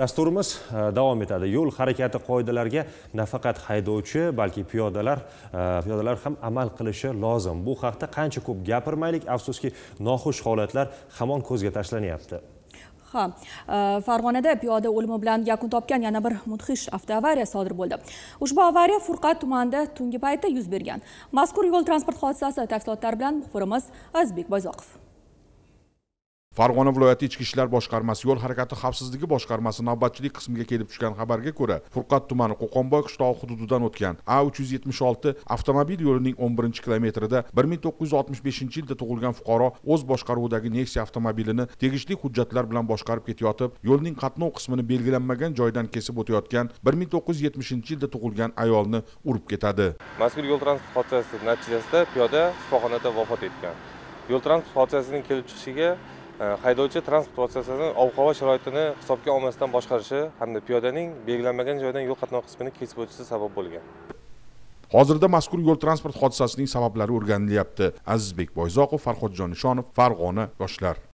Dasturimiz davom etadi. Yo'l harakati qoidalariga nafaqat haydovchi, balki piyodalar ham amal qilishi lozim. Bu haqda qancha ko'p gapirmaylik, afsuski noxush holatlar hamon ko'zga tashlanyapti. Farg'onada piyoda o'limi bilan yakun topgan yana bir mudhish avtoavariya sodir bo'ldi. Ushbu avariya Furqat tumanida tungi paytda yuz bergan. Mazkur yo'l transport hodisasi tafsilotlari bilan muxbirimiz Azizbek Boyzoqov. Farg'ona viloyati Ichki ishlar boshqarmasi yo'l harakati xavfsizligi boshqarmasi navbatchilik qismiga kelib tushgan xabarga ko'ra, Furqat tumani Qo'qonboy qishlog'i hududidan o'tgan A376 avtomobil yo'lining 11-kilometrida 1965-yilda tug'ilgan fuqaro o'z boshqaruvidagi Nexia avtomobilini tegishli hujjatlar bilan boshqarib ketayotib, yo'lning qatnov qismini belgilanmagan joydan kesib o'tayotgan 1970-yilda tug'ilgan ayolni urib ketadi. Mazkur yo'l transport hodisasi natijasida piyoda shifoxonada vafot etgan. Yo'l transport hodisasining kelib chiqishiga haydovchi transport vositasini ob-havo sharoitini hisobga olmasdan boshqarishi hamda piyodaning belgilanmagan joydan yo'l qatnov qismini kesib o'tishi sabab bo'lgan. Hozirda mazkur yo'l transport hodisasining sabablari o'rganilyapti. Azizbek Boyzoqov, Farhodjon Nishonov, Farg'ona yoshlar.